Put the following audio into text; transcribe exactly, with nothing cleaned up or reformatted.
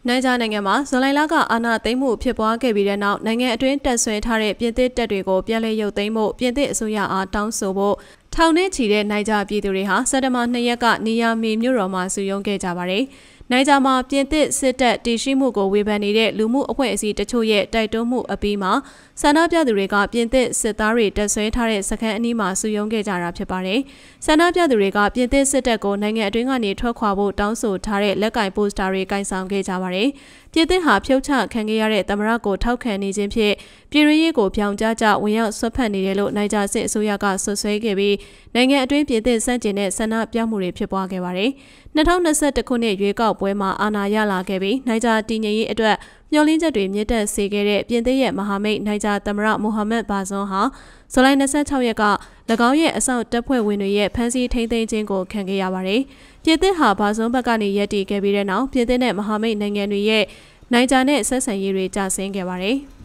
နိုင်ဂျာနိုင်ငံမှာဇူလိုင်လကအာဏာသိမ်းမှုဖြစ်ပွားခဲ့ပြီးတဲ့နောက်နိုင်ငံအတွင်းတပ်ဆွဲထားတဲ့ပြင်သစ်တပ်တွေကိုပြန်လည်ရုပ်သိမ်းဖို့ပြင်သစ်အစိုးရအားတောင်းဆိုဖို့ထောင်နဲ့ချီတဲ့နိုင်ဂျာပြည်သူတွေဟာစက်တင်ဘာနှစ်ရက်ကနီယာမီမြို့တော်မှာစုရုံးခဲ့ကြပါတယ်။နိုင်ဂျာမှာပြင်သစ်စစ်တပ်တည်ရှိမှုကိုဝေဖန်နေတဲ့လူမှုအဖွဲ့အစည်းတချို့ရဲ့တိုက်တွန်းမှုအပြီးမှာဆန္ဒပြသူတွေကပြင်သစ်စစ်သားတွေတပ်ဆွဲထားတဲ့စခန်းအနီးမှာစုရုံးခဲ့ကြတာဖြစ်ပါတယ်။ဆန္ဒပြသူတွေကပြင်သစ်စစ်တပ်ကိုနိုင်ငံအတွင်းကနေထွက်ခွာဖို့တောင်းဆိုထားတဲ့လက်ကင်ပိုစတာတွေကင်ဆောင်ခဲ့ကြပါတယ်။ပြင်သစ်ဟာဖြုတ်ချခံခဲ့ရတဲ့သမ္မတကိုထောက်ခံနေခြင်းဖြင့်ပြည်ရင်းရေးကိုပြောင်းကြားကြဝင်ရောက်ဆွတ်ဖက်နေတယ်လို့နိုင်ဂျာစစ်အစိုးရကဆွဆွဲခဲ့ပြီးနိုင်ငံအတွင်းပြင်သစ်စန့်ကျင်တဲ့ဆန္ဒပြမှုတွေဖြစ်ပွားခဲ့ပါတယ်။နှစ်ထောင်နှစ်ဆခုနှစ်ရွေးကောက်ပွဲမှာအာဏာရလာခဲ့ပြီးနိုင်ဂျာတည်ငြိမ်ရေးအတွက်မျှော်လင့်ချက်တွေမြင့်တက်စေခဲ့တဲ့ပြင်သစ်ရဲ့မဟာမိတ်နိုင်ဂျာသမ္မတမိုဟာမက်ဘာဇွန်ဟာဇူလိုင်၂၆ရက်က၎င်းရဲ့အဆောက်တပ်ဖွဲ့ဝင်တွေရဲ့ဖမ်းဆီးထိန်းသိမ်းခြင်းကိုခံခဲ့ရပါတယ်။ပြင်သစ်ဟာဘာဇွန်ဘက်ကနေရပ်တည်ခဲ့ပြီးတဲ့နောက်ပြင်သစ်နဲ့မဟာမိတ်နိုင်ငံတွေရဲ့နိုင်ဂျာနဲ့ဆက်ဆံရေးတွေကျဆင်းခဲ့ပါတယ်။